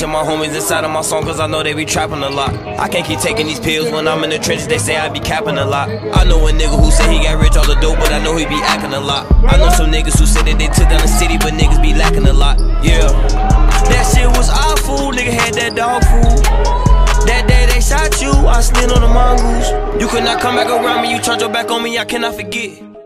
mention my homies inside of my song, cause I know they be trapping a lot. I can't keep taking these pills when I'm in the trenches, they say I be capping a lot. I know a nigga who said he got rich off the dope, but I know he be acting a lot. I know some niggas who said that they took down the city, but niggas be lacking a lot. Yeah, that shit was awful, nigga had that dog food. That day they shot you, I slid on the mongoose. You could not come back around me, you turned your back on me, I cannot forget.